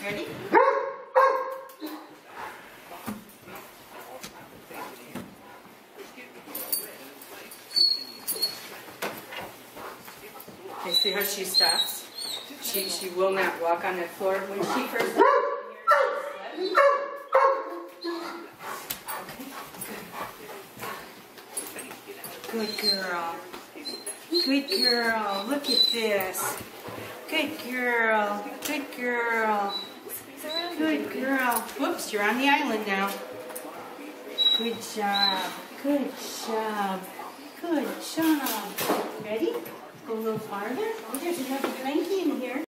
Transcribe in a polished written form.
Ready? Okay, see how she stops? She will not walk on that floor. When she first Good girl. Good girl. Look at this. Good girl. Good girl. Good girl. Whoops, you're on the island now. Good job. Good job. Good job. Ready? Go a little farther. Oh, there's another cranky in here.